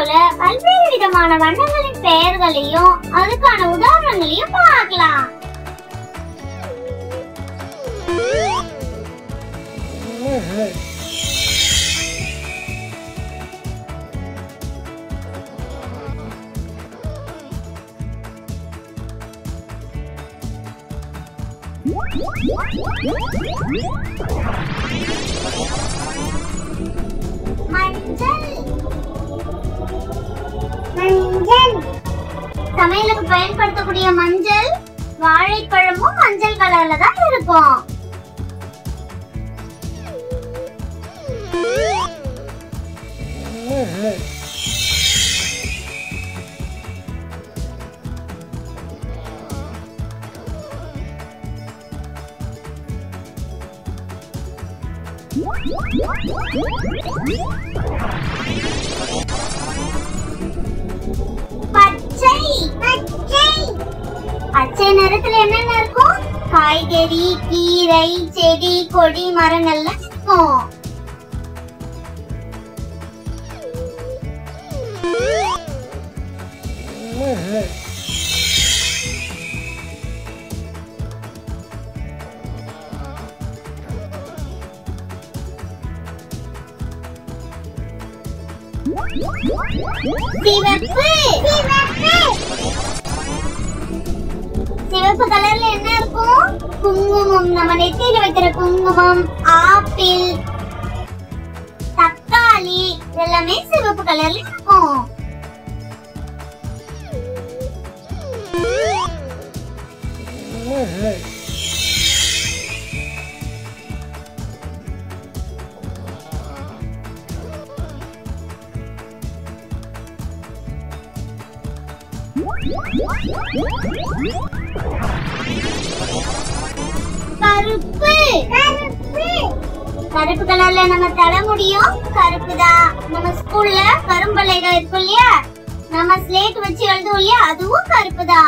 வீடியோல பல்வேறு விதமான வண்ணங்களின் பெயர்களையும் அதுக்கான உதாரணங்களையும் பார்க்கலாம். மஞ்சள். மஞ்சள் சமையலுக்கு பயன்படுத்தக்கூடிய மஞ்சள் வாழைப்பழமும் மஞ்சள் கலர்ல தான் இருக்கும். பச்சை. பச்சை நிறத்துல என்னென்ன இருக்கும்? காய்கறி, கீரை, செடி, கொடி, மரங்கள்லாம் இருக்கும். சிவப்பு. சிவப்பு கலர்ல என்ன இருக்கும்? குங்குமம், நம்ம நெத்தியில வைக்கிற குங்குமம், ஆப்பிள், தக்காளி எல்லாமே சிவப்பு கலர்ல இருக்கும். கருப்பு. கருப்பு கலர்ல நம்ம தலைமுடியும் கருப்பு தான். நம்ம ஸ்கூல்ல கரும்பலகை இருக்கும் இல்லையா, நம்ம ஸ்லேட் வச்சு எழுதுவோம் இல்லையா, அதுவும் கருப்பு தான்.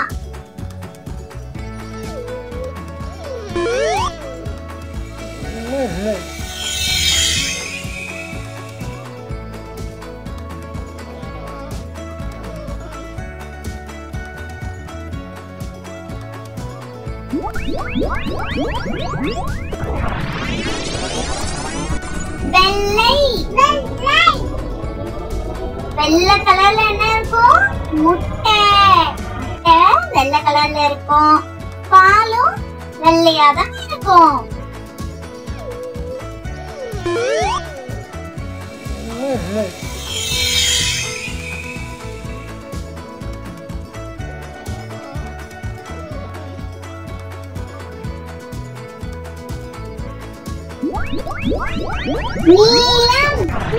வெள்ளை. வெள்ளை கலர்ல என்ன இருக்கும்? முட்டை. முட்டை வெள்ளை கலர்ல இருக்கும். பாலும் வெள்ளையா தான் இருக்கும். நீலம்.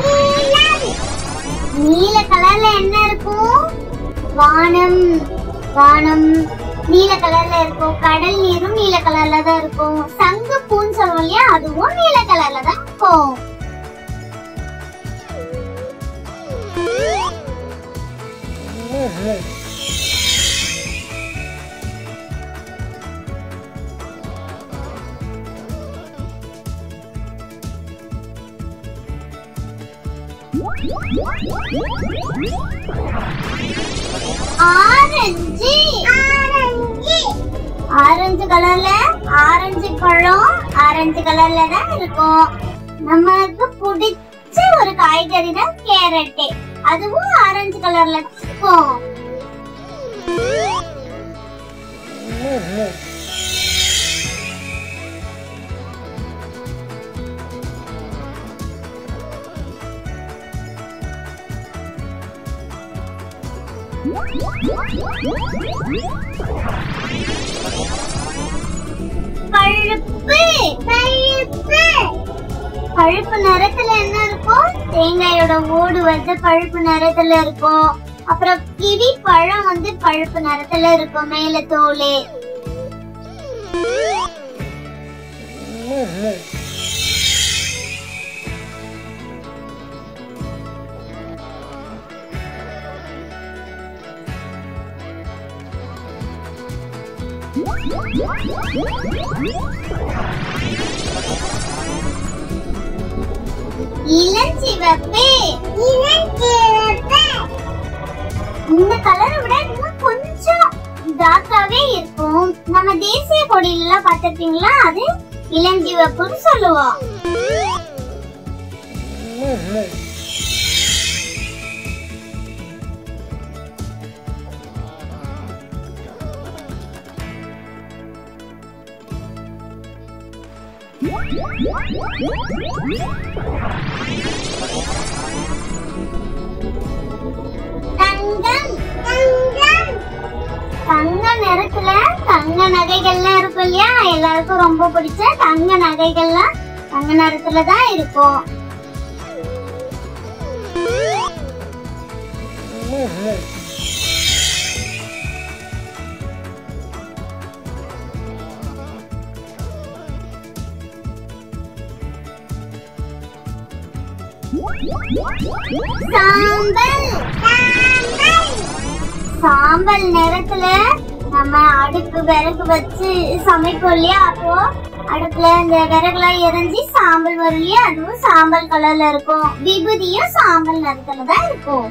நீல கலர்ல என்ன இருக்கும்? வானம். வானம் நீல கலர்ல இருக்கும். கடல் நீரும் நீல கலர்ல தான் இருக்கும். சங்கு பூன்னு சொல்லுவோம் இல்லையா, அதுவும் நீல கலர்ல தான் இருக்கும். ஆரஞ்சு. ஆரஞ்சு கலர்ல ஆரஞ்சு பழம் ஆரஞ்சு கலர்ல தான் இருக்கும். நமக்கு பிடிச்ச ஒரு காய்கறி தான் கேரட், அதுவும் ஆரஞ்சு கலர்ல இருக்கும். பழுப்பு. பழுப்பு நிறத்துல என்ன இருக்கும்? தேங்காயோட ஓடு வந்து பழுப்பு நிறத்துல இருக்கும். அப்புறம் கிவி பழம் வந்து பழுப்பு நிறத்துல இருக்கும், மேல தோல். இளஞ்சிவப்பு. இந்த கலரை விட இன்னும் கொஞ்சம் டார்க்காவே இருக்கும். நம்ம தேசிய கொடியில எல்லாம் பார்த்திருப்பீங்களா, அது இளஞ்சிவப்புன்னு சொல்லுவோம். தங்க நிறத்துல தங்க நகைகள்லாம் இருக்கும் இல்லையா, எல்லாருக்கும் ரொம்ப பிடிச்ச தங்க நகைகள்லாம் தங்க நிறத்துல தான் இருக்கும். சாம்பல் நிறத்துல நம்ம அடுப்பு விறகு வச்சு சமைப்போம் இல்லையா, அப்போ அடுப்புல இந்த விறகுலாம் எரிஞ்சு சாம்பல் வரும் இல்லையா, அதுவும் சாம்பல் கலர்ல இருக்கும். விபூதியும் சாம்பல் நிறத்துல தான் இருக்கும்.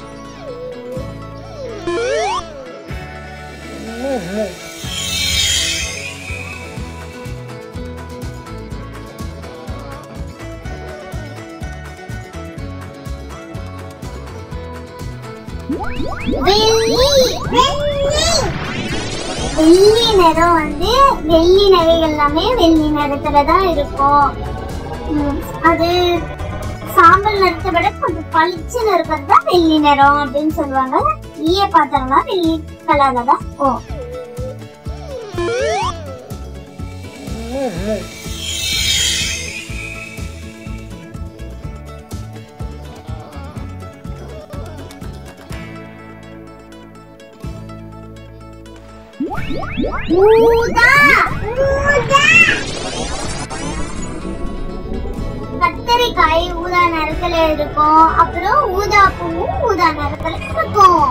வெள்ளி நிறம் வந்து வெள்ளி நகைகள் எல்லாமே வெள்ளி நிறத்துல தான் இருக்கும். அது சாம்பல் நிறத்தை விட கொஞ்சம் பளிச்சுன்னு இருக்கிறது தான் வெள்ளி நிறம் அப்படின்னு சொல்லுவாங்க. ஈய பாத்திரம்லாம் வெள்ளி கலர்ல தான் இருக்கும். கத்தரிக்காய் ஊதா நிறத்துல இருக்கும். அப்புறம் ஊதா பூவும் ஊதா நிறத்துல இருக்கும்.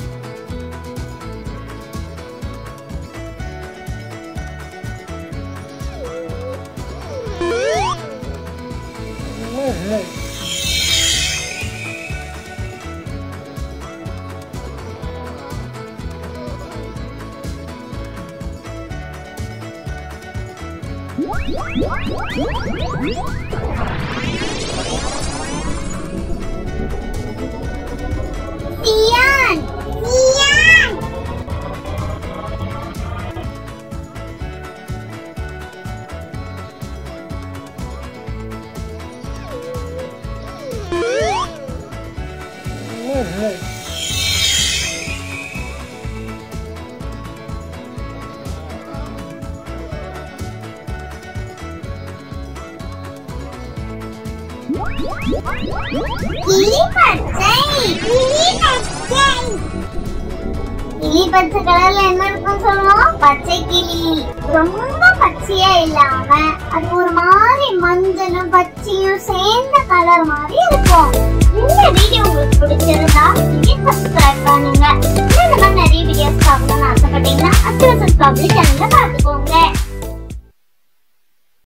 கிளி பச்சை கலர்ல என்ன இருக்கும் சொல்லுவோம், பச்சை கிளி. ரொம்ப பச்சையா இல்லாம அது ஒரு மாதிரி மஞ்சளும் பச்சையும் சேர்ந்த கலர் மாதிரி இருக்கும். இந்த வீடியோ உங்களுக்கு பிடிச்சிருந்தா நீங்க சப்ஸ்கிரைப் பண்ணுங்க. இந்த மாதிரி நிறைய வீடியோஸ் பார்க்கணும்னு ஆசைப்பட்டீங்கன்னா அச்சுவசன் பப்ளிக் சேனல்ல பாத்துக்கோங்க.